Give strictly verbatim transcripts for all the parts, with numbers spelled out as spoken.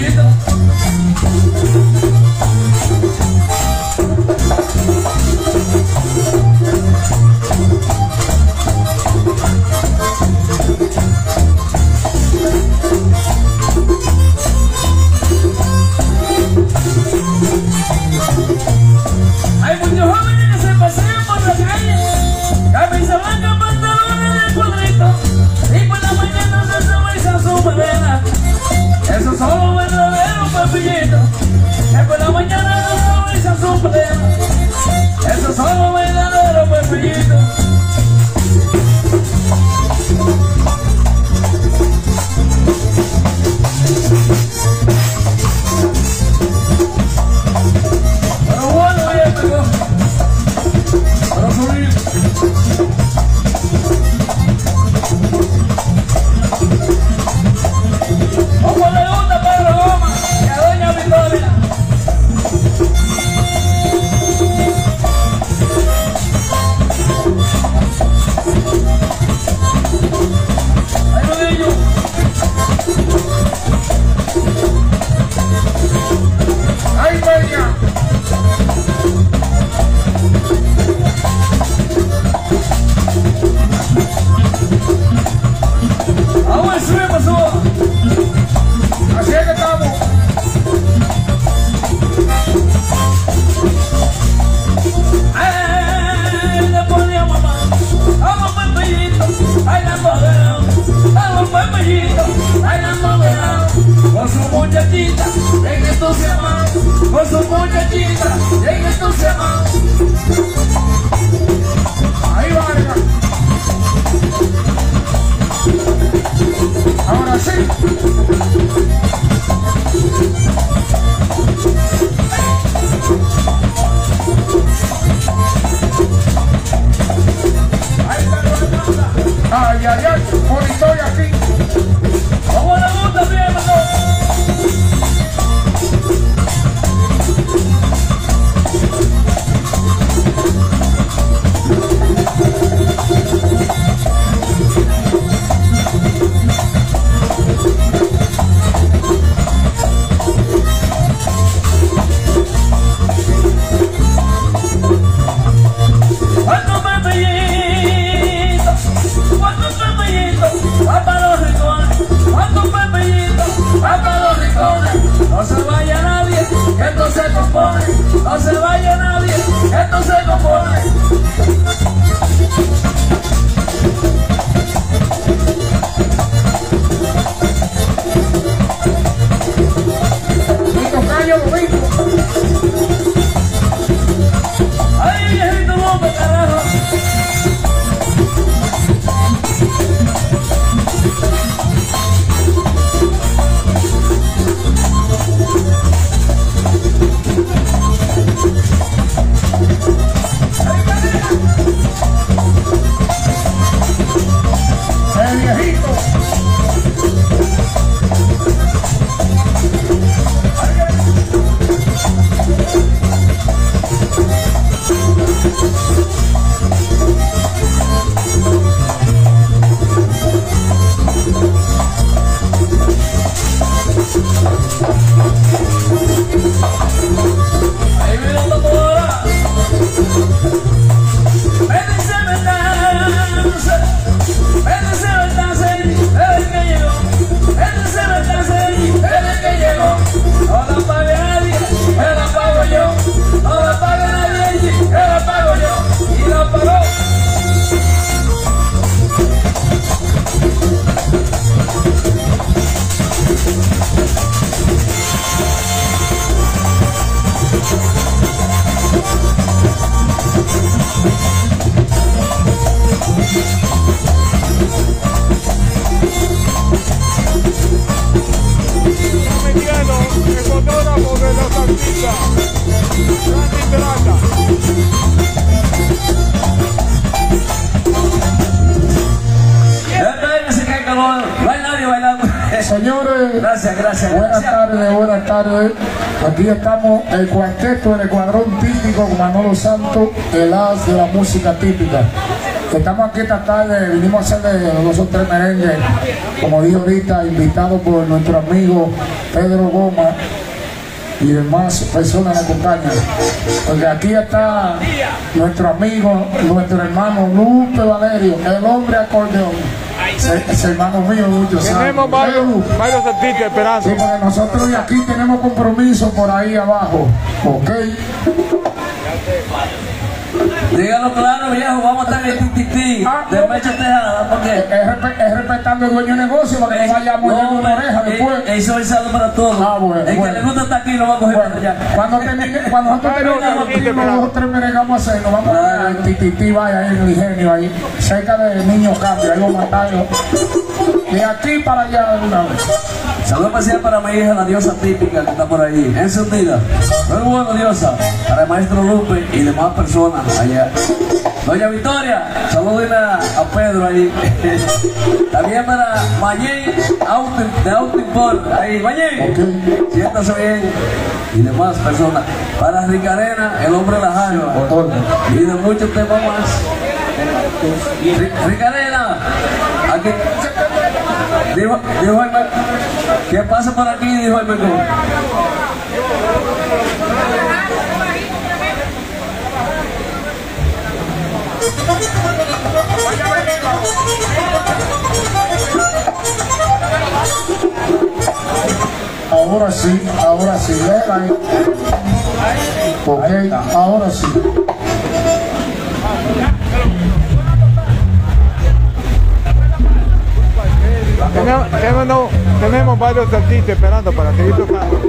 papillito. Hay muchos jóvenes que se pasean por la calle, camisa blanca, pantalones de cuadrito, y por la mañana se cerveza su melena. Esos son los verdaderos papillitos, que por la mañana se cerveza su melena. Esos son los verdaderos papillitos. Pero bueno, bien, pegó. Para subir. ¿Cómo le gusta Pedro Goma y a doña Victoria? Ahí lo digo. ¡Ay, bella! ¡Ahora sube, pasó! Así es que estamos. ¡Ay, le ponía mamá! ¡Vamos, papillito! ¡Ay, la modelo! ¡Vamos, papillito! ¡Ay, la modelo! Con su muchachita, bien entusiasmado. Con su muchachita, bien entusiasmado. Ahí va, ahora sí. Ay, ay, ay, por historia aquí. ¿Cómo le gusta bien, ¿cuántos papillitos? ¿Cuántos papillitos? Va para los rincones. ¿Cuántos papillitos? Va para los rincones. No se vaya nadie, que esto se compone. No se vaya nadie, que esto se compone. Listo, callo, bonito. Ay, viejito bomba, carajo. El viejito. Ahí viene la motora. Véndese, véndase. Véndese, véndase. Es el que llegó. Véndese, véndase. Es el que llegó. No la pague nadie, me la pago yo. No la pague nadie, me la pago yo. Y la pagó. Mexicano, el fotógrafo de los artistas, Randy Peralta. No hay nadie bailando. Señores, Gracias, gracias. buenas gracias. tardes, buenas tardes. Aquí estamos, el cuarteto, el escuadrón típico, Manolo Santos, el as de la música típica. Estamos aquí esta tarde, vinimos a hacerle dos o tres merengues, como dije ahorita, invitados por nuestro amigo Pedro Goma y demás personas que acompañan. Porque aquí está nuestro amigo, nuestro hermano Lupe Valerio, el hombre acordeón. Es hermano mío, muchos años. Tenemos varios, varios artistas esperando. Sí, porque nosotros de aquí tenemos compromiso por ahí abajo, ¿ok? Dígalo claro, viejo, vamos a estar en el titití de Mecho Tejada, porque Es, respe- es respetando el dueño de negocio para que no vayamos a una oreja después. eso es salud para todos. Ah, bueno, el que bueno. le gusta estar aquí lo va a coger Bueno, para allá. cuando, termine, cuando nosotros Bueno, terminemos sí, aquí, sí, unos dos o tres merengues vamos a hacer, nos vamos a ver el titití, vaya ahí en el ingenio, ahí, cerca de Niño Cambio, ahí vamos a matar de aquí para allá de una vez. Saludos especial para mi hija, la diosa típica que está por ahí, encendida. Muy bueno, diosa, para el maestro Lupe y demás personas allá. Doña Victoria, saluden a, a Pedro ahí. También para Mayén de Autimport, ahí, Mayén, Ok. siéntase bien. Y demás personas. Para Ricarena, el hombre de la jaiba. Y de muchos temas más. Ri- Ricarena, aquí. Dijo, dijo el Mer- ¿qué pasa por aquí? Dijo el Mercado. Ahora sí, ahora sí, ven ahí. Ok, ahora sí. Tenemos, tenemos, tenemos varios artistas esperando para seguir tocando.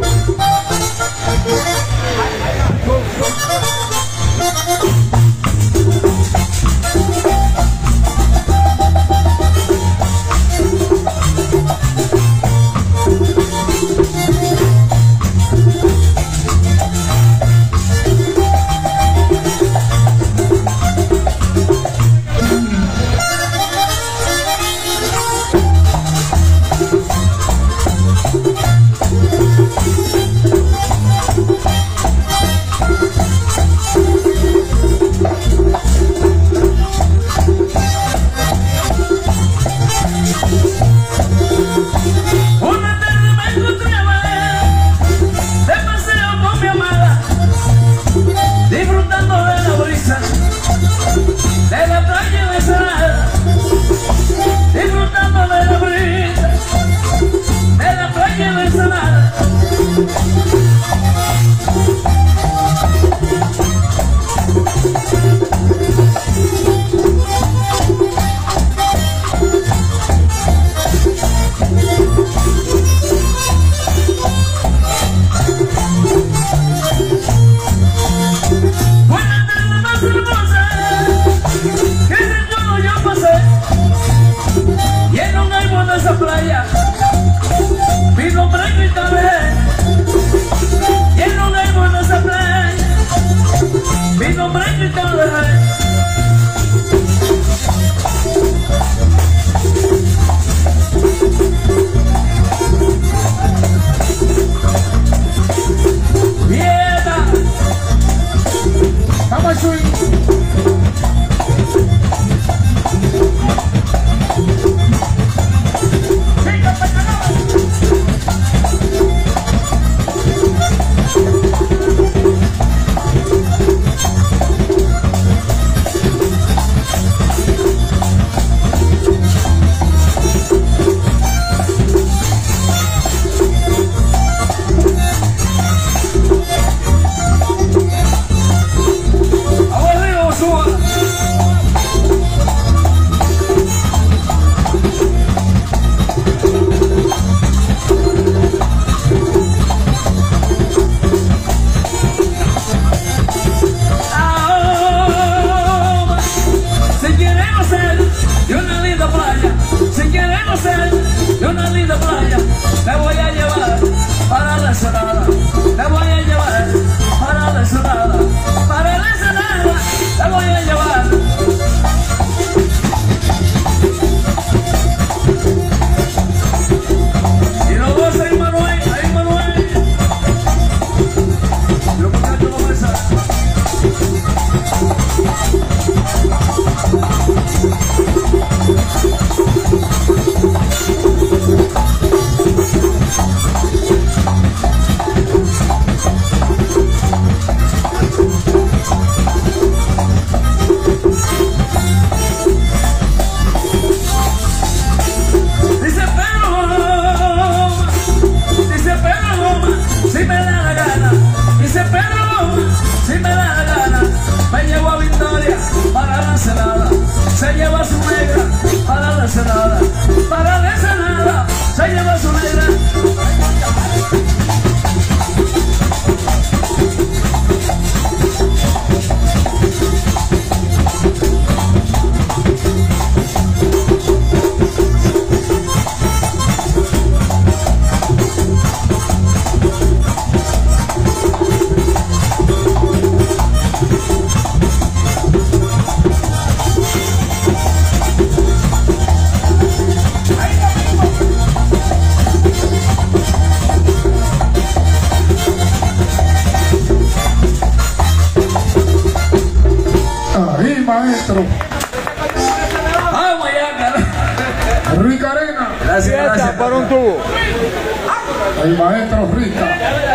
Maestro. Vamos allá, Rica Arena. gracias, gracias. Por un tubo. El maestro Rica.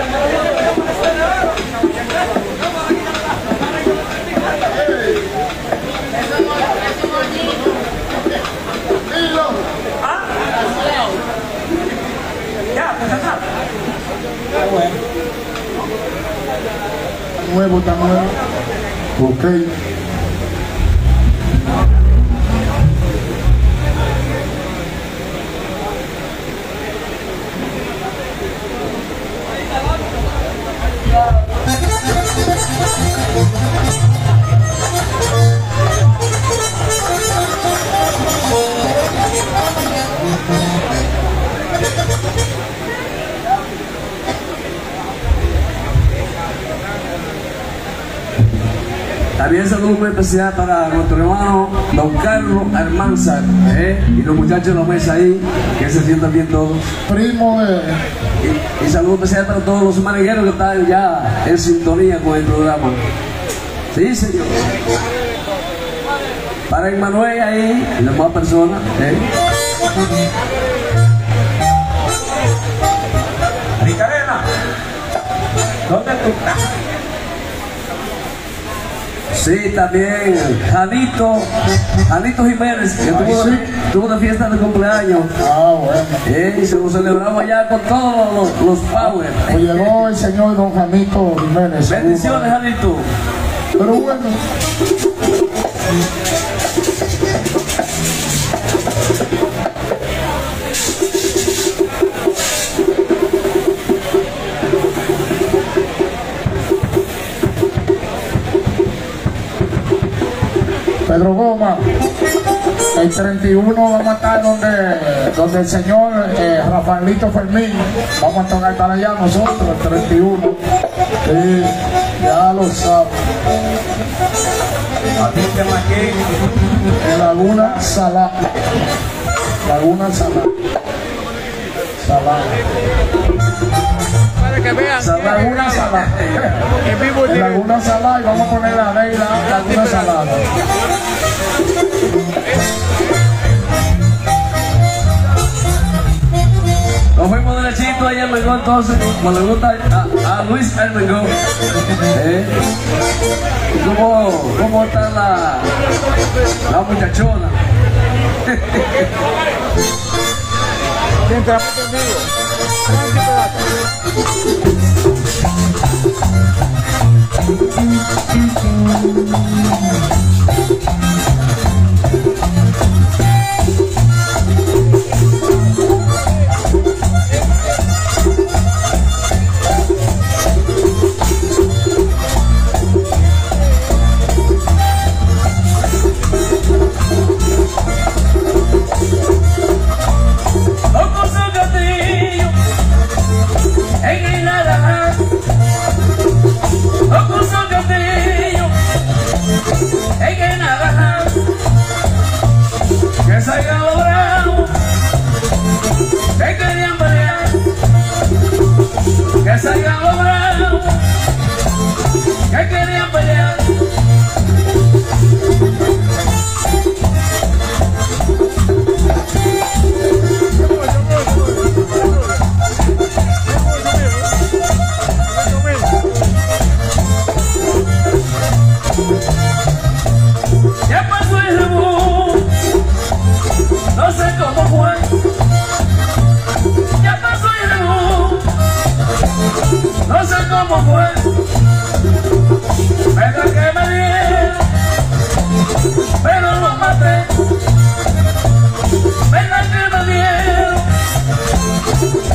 Nuevo, está nuevo. Ok. También saludo muy especial para nuestro hermano Don Carlos Almanzar, ¿eh? Y los muchachos de la mesa ahí, que se sientan bien todos. Primo de... Y, y saludo especial para todos los marineros que están ya en sintonía con el programa. Sí, señor. Para Emmanuel ahí y las demás personas, ¿eh? Ricarena, ¿dónde tú estás? Sí, también Janito, Janito Jiménez, que tuvo, sí. tuvo una fiesta de cumpleaños. Ah, bueno. Eh, y se lo celebramos allá con todos los, los power. Pues llegó el señor Don Janito Jiménez. Bendiciones, Janito. Pero bueno. Pedro Goma, el treinta y uno vamos a estar donde, donde el señor eh, Rafaelito Fermín, vamos a tocar para allá nosotros, el treinta y uno, sí, ya lo saben. Atiéndeme aquí. En Laguna Salada, Laguna Salada, Salada, Para que vean. Laguna Salada, En vivo en Laguna Salada, y vamos a poner la ley la Laguna Salada. Nos fuimos derechito ahí en Mengó, entonces, como le gusta a, a Luis el Mengó. ¿Eh? ¿Cómo, ¿Cómo está la, la muchachona? Mientras más conmigo. Que se haya logrado, que querían pelear, que se haya logrado, que querían pelear. Ya pasó el rebú, no sé cómo fue. Ya pasó el rebú, no sé cómo fue. Pero que me dieron, pero lo maté. Venga que me dieron,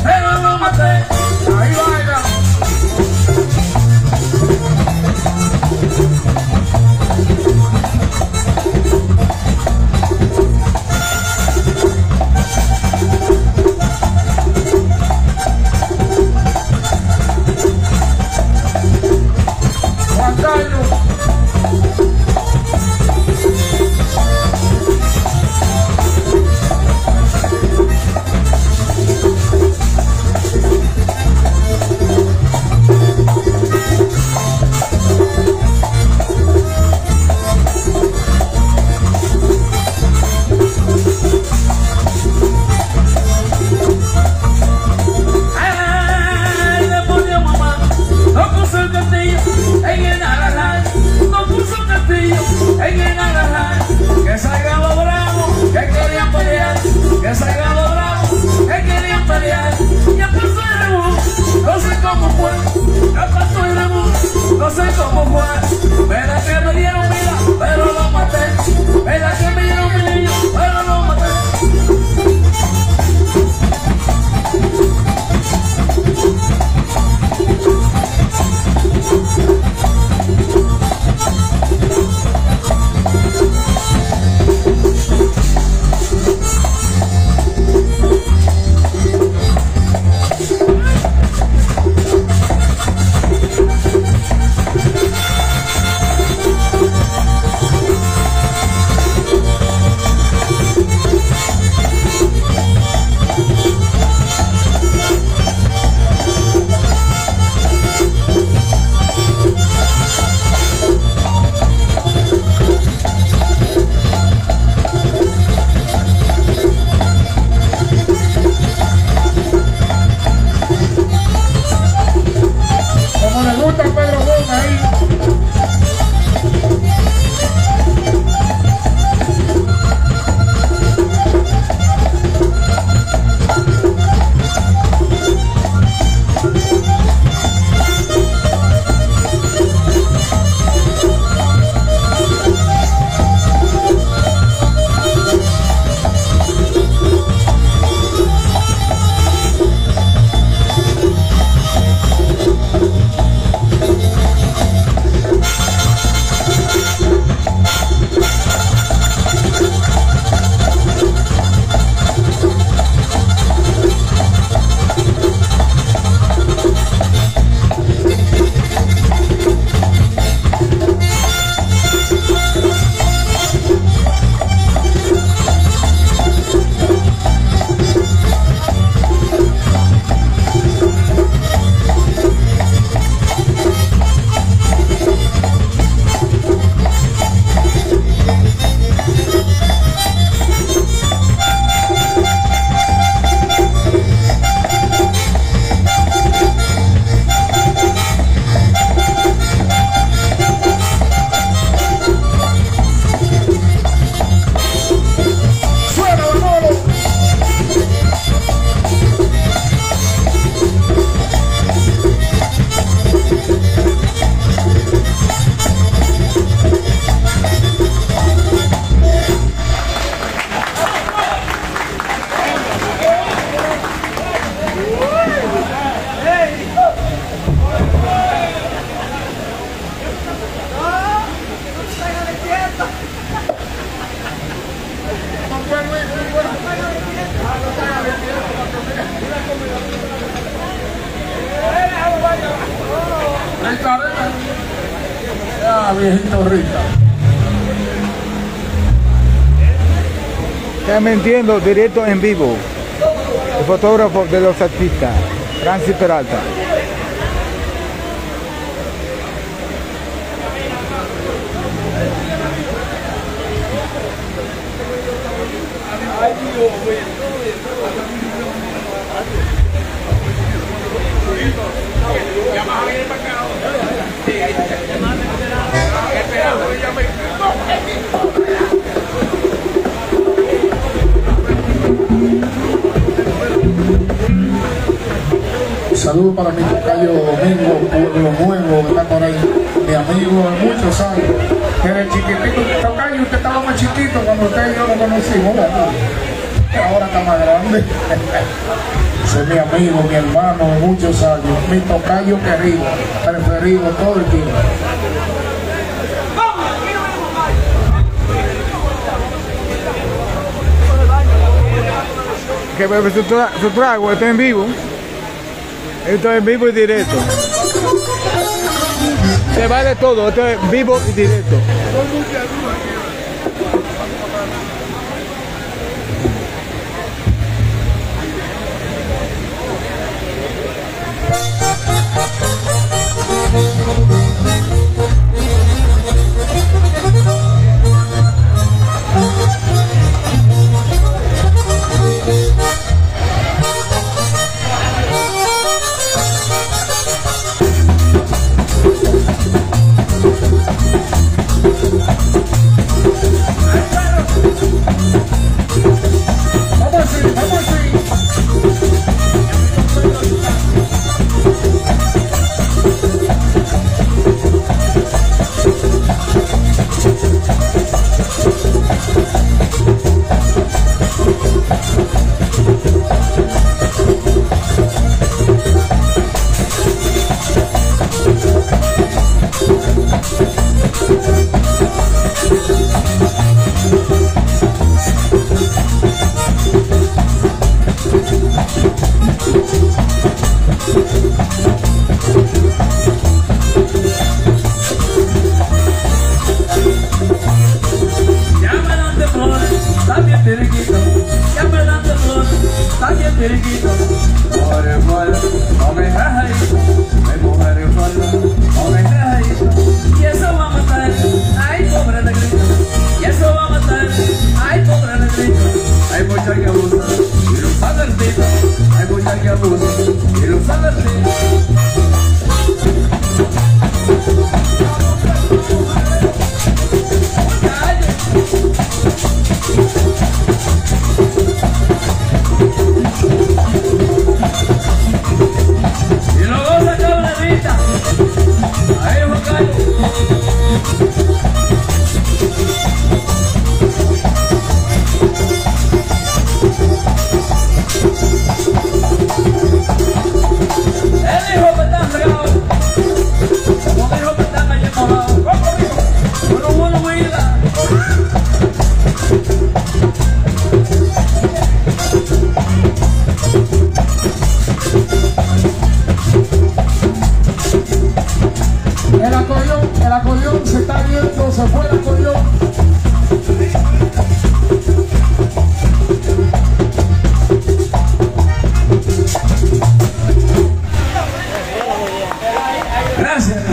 que salgan los bravos, que querían pelear. Ya pasó el rebú, no sé cómo fue. Ya pasó el rebú, no sé cómo fue. Verá que me dieron vida, pero lo maté. Verá que me dieron mi niño, pero lo maté. Ya, viejito rica. Transmitiendo directo en vivo. El fotógrafo de los artistas, Francis Peralta. Saludos para mi tocayo Domingo, Pueblo Nuevo, que está por ahí, mi amigo de muchos años. Desde chiquitito, tocayo, usted estaba más chiquito cuando usted y yo lo conocimos, ¿verdad? Ahora está más grande. Ese es mi amigo, mi hermano de muchos años, mi tocayo querido, preferido todo el tiempo. Que bebe su, tra su trago, está en vivo. Esto es vivo y directo. Se vale todo, esto es vivo y directo.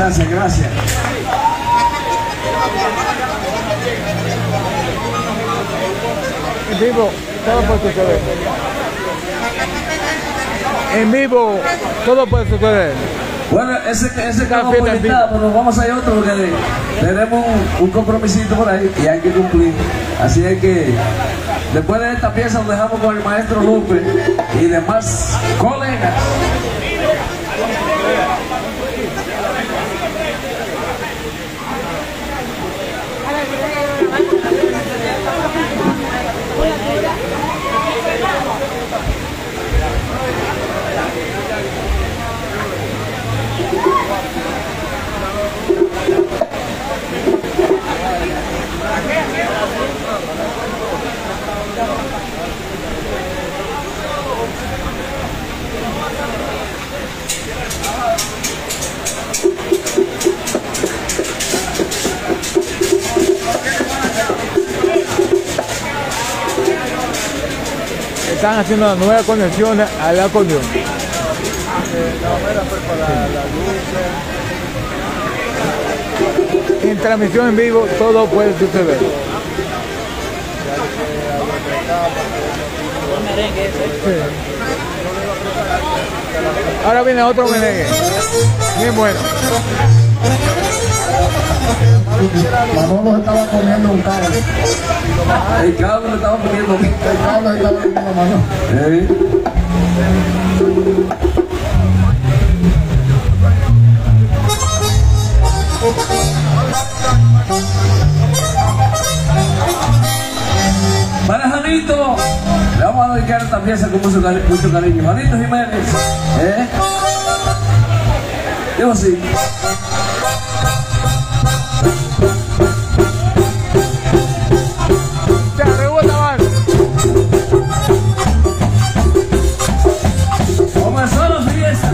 gracias, gracias. En vivo, todo puede suceder. En vivo, todo puede suceder. Bueno, ese, ese quedó fiesta por en mitad, pero vamos a ir a otro porque tenemos un, un compromisito por ahí y hay que cumplir. Así es que después de esta pieza nos dejamos con el maestro Lupe y demás colegas. Están haciendo una nueva conexión al acordeón. En transmisión en vivo todo puede suceder. Sí. Ahora viene otro merengue. Bien bueno. Manolo estaba comiendo un cable. El cable lo estaba poniendo. El cable estaba comiendo Manolo. ¿Eh? Para Janito, le vamos a dedicar esta pieza con mucho, cari mucho cariño. Janito Jiménez, ¿eh? Digo así. Comenzó la fiesta.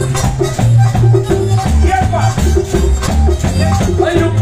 ¡Yepa! ¡Ay, no!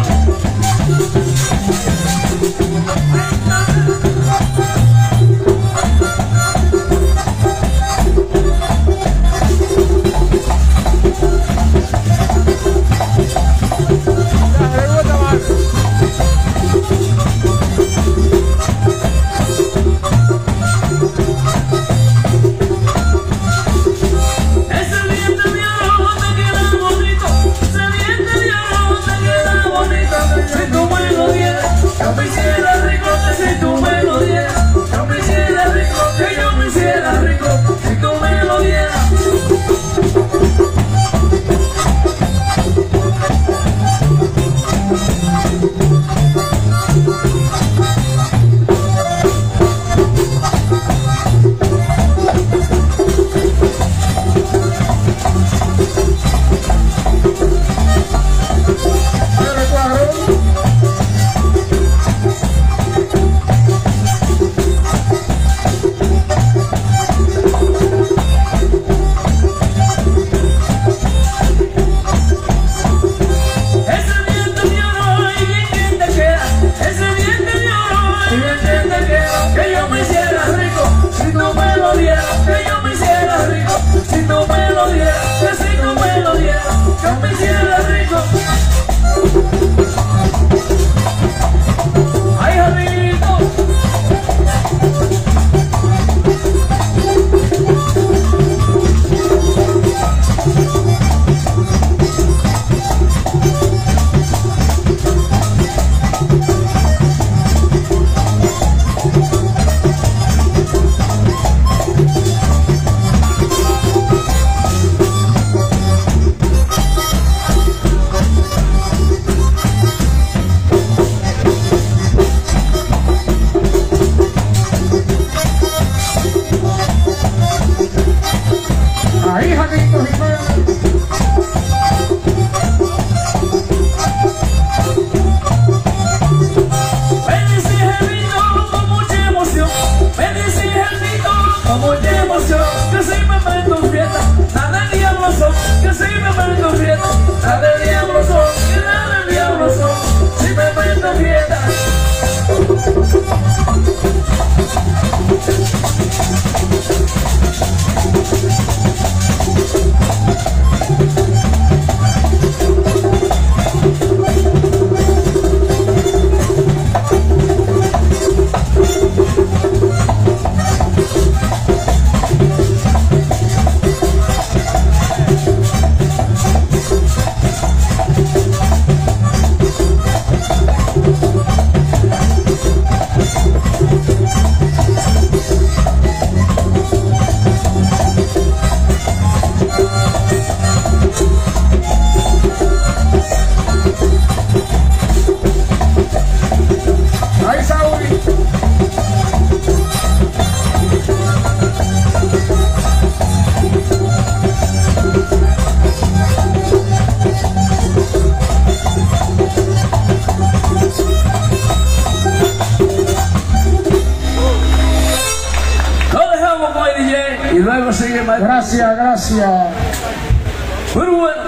Muchas gracias. Pero bueno,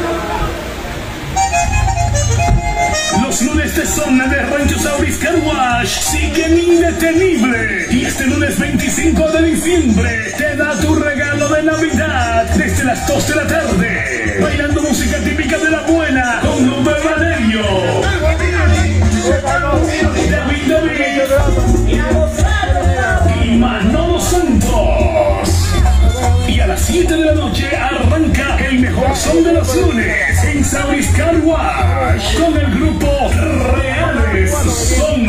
Los lunes de zona de Rancho Sauris Car Wash siguen indetenibles. Y este lunes veinticinco de diciembre te da tu regalo de Navidad desde las dos de la tarde. Bailando música típica de la buena con Lupe Valerio, David David y Manolo Santos. Y a las siete de la noche arranca el mejor son de los lunes en Sauris Car Wash con el grupo Reales Son.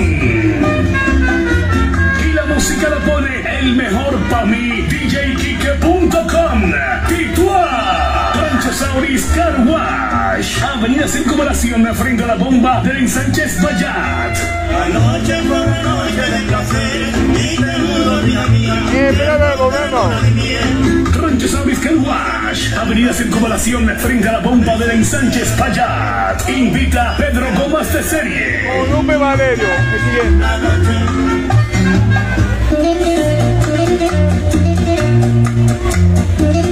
Y la música la pone el mejor pa' mí, D J Kike punto com. Tituá, Rancho Sauris Car Wash, Avenida Circunvalación frente a la bomba del Sánchez Bayat. Anoche fue una noche de placer y de nudo de amiga. Eh, espérate, volvemos. Rancho Sauris Car Wash, Avenida Circunvalación frente a la bomba del Ensánchez Payat. Invita Pedro Gómez de serie. Con Lupe Valerio, el siguiente.